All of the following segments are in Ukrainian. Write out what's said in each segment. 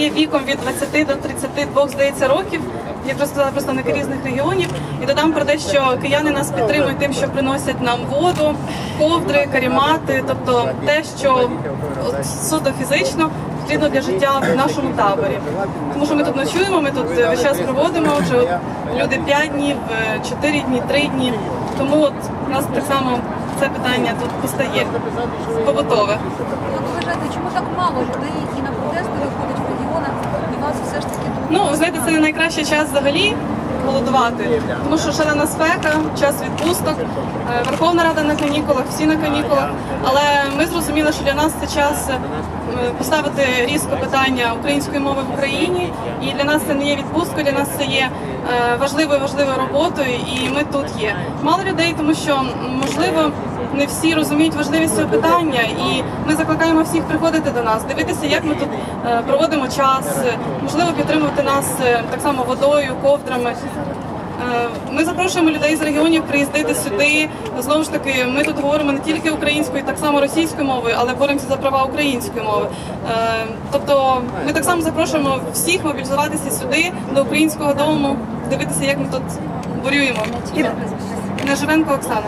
є віком від 20 до 32, здається, років. Я просто сказала представники різних регіонів. І додам про те, що кияни нас підтримують тим, що приносять нам воду, ковдри, карімати, тобто те, що суто фізично потрібно для життя в нашому таборі. Тому що ми тут ночуємо, ми тут весь час проводимо, вже люди 5 днів, 4 дні, 3 дні. Тому от у нас так само це питання тут постає побутове. Ви вважаєте, чому так мало людей, які на протести виходять в регіонах, і вас все ж таки тут? Ну, ви знаєте, це не найкращий час взагалі голодувати, тому що шалена спека, час відпусток, Верховна Рада на канікулах, всі на канікулах. Але ми зрозуміли, що для нас це час поставити різко питання української мови в Україні. І для нас це не є відпусткою, для нас це є важливою роботою, і ми тут є. Мало людей, тому що, можливо, не всі розуміють важливість цього питання, і ми закликаємо всіх приходити до нас, дивитися, як ми тут проводимо час, можливо, підтримувати нас так само водою, ковдрами. Ми запрошуємо людей з регіонів приїздити сюди. Знову ж таки, ми тут говоримо не тільки українською, так само російською мовою, але боремося за права української мови. Тобто ми так само запрошуємо всіх мобілізуватися сюди, до українського дому, дивитися, як ми тут борюємо. Неживенко Оксана.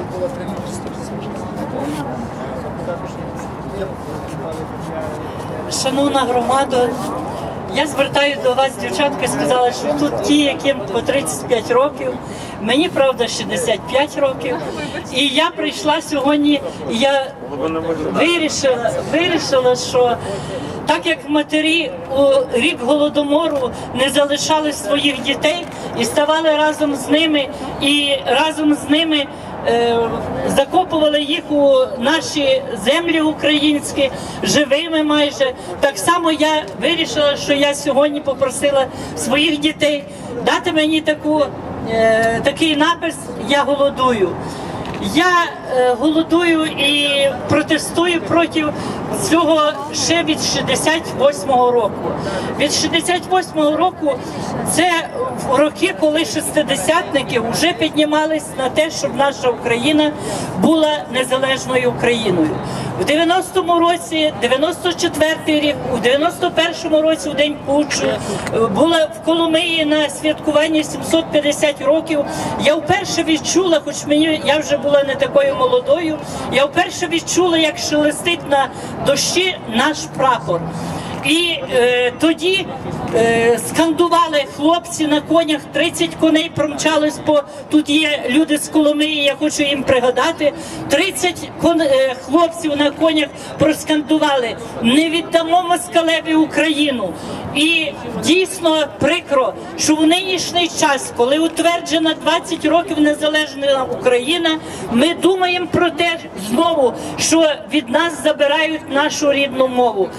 Шановна громада, я звертаюся до вас, дівчатки, сказали, що тут ті, яким по 35 років, мені, правда, 65 років. І я прийшла сьогодні, і я вирішила, що так як матері у рік Голодомору не залишали своїх дітей і ставали разом з ними, і разом з ними закопували їх у наші землі українські, живими майже. Так само я вирішила, що я сьогодні попросила своїх дітей дати мені такий напис «Я голодую». Я голодую і протестую проти цього ще від 68-го року. Від 68-го року це роки, коли шестидесятники вже піднімались на те, щоб наша Україна була незалежною Україною. У 90-му році, 94-й рік, у 91-му році, у День Путчу, була в Коломиї на святкуванні 750 років. Я вперше відчула, хоч я вже була не такою молодою, я вперше відчула, як шелестить на дощі наш прапор. І тоді скандували хлопці на конях, 30 коней промчалось, тут є люди з Коломиї, я хочу їм пригадати, 30 хлопців на конях проскандували «Не віддамо москалеві Україну». І дійсно прикро, що в нинішній час, коли утверджена 20 років незалежна Україна, ми думаємо про те знову, що від нас забирають нашу рідну мову.